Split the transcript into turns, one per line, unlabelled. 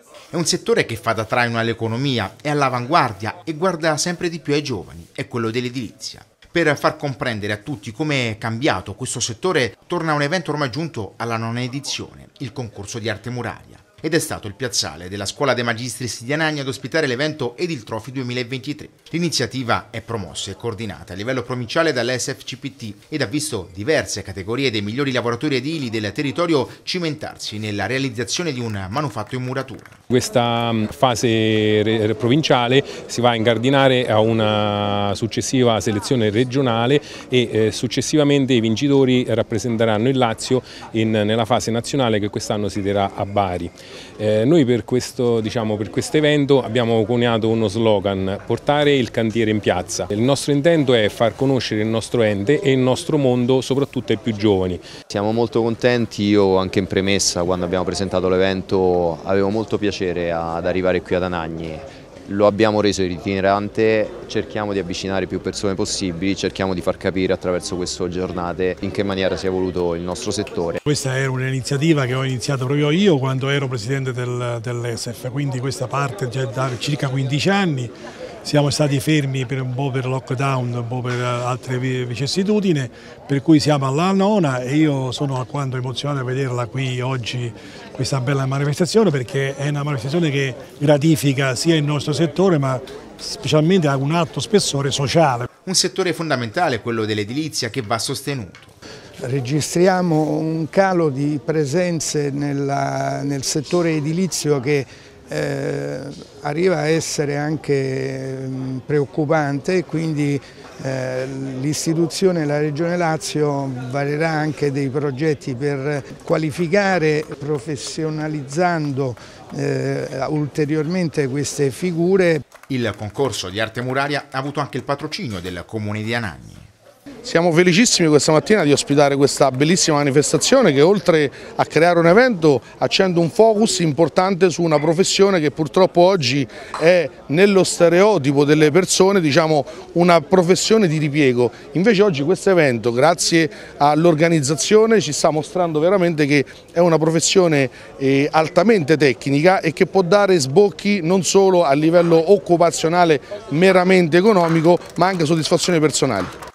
È un settore che fa da traino all'economia, è all'avanguardia e guarda sempre di più ai giovani, è quello dell'edilizia. Per far comprendere a tutti come è cambiato questo settore, torna un evento ormai giunto alla 9ª edizione, il concorso di arte muraria. Ed è stato il piazzale della Scuola De Magistris di Anagni ad ospitare l'evento Edil Trophy 2023. L'iniziativa è promossa e coordinata a livello provinciale dall'SFCPT ed ha visto diverse categorie dei migliori lavoratori edili del territorio cimentarsi nella realizzazione di un manufatto in muratura.
Questa fase provinciale si va a incardinare a una successiva selezione regionale e successivamente i vincitori rappresenteranno il Lazio nella fase nazionale che quest'anno si terrà a Bari. Noi per questo evento abbiamo coniato uno slogan: portare il cantiere in piazza. Il nostro intento è far conoscere il nostro ente e il nostro mondo soprattutto ai più giovani.
Siamo molto contenti, io anche in premessa quando abbiamo presentato l'evento avevo molto piacere ad arrivare qui ad Anagni. Lo abbiamo reso itinerante, cerchiamo di avvicinare più persone possibili, cerchiamo di far capire attraverso queste giornate in che maniera si è evoluto il nostro settore.
Questa era un'iniziativa che ho iniziato proprio io quando ero presidente dell'ESEF, quindi questa parte già da circa 15 anni. Siamo stati fermi per un po' per lockdown, un po' per altre vicissitudini, per cui siamo alla 9ª e io sono alquanto emozionato a vederla qui oggi, questa bella manifestazione, perché è una manifestazione che gratifica sia il nostro settore ma specialmente ha un alto spessore sociale.
Un settore fondamentale, quello dell'edilizia, che va sostenuto.
Registriamo un calo di presenze nel settore edilizio che arriva a essere anche preoccupante, quindi l'istituzione, la Regione Lazio varerà anche dei progetti per qualificare, professionalizzando ulteriormente queste figure.
Il concorso di arte muraria ha avuto anche il patrocinio del Comune di Anagni.
Siamo felicissimi questa mattina di ospitare questa bellissima manifestazione che, oltre a creare un evento, accende un focus importante su una professione che purtroppo oggi è nello stereotipo delle persone, diciamo una professione di ripiego. Invece oggi questo evento, grazie all'organizzazione, ci sta mostrando veramente che è una professione altamente tecnica e che può dare sbocchi non solo a livello occupazionale meramente economico, ma anche soddisfazioni personali.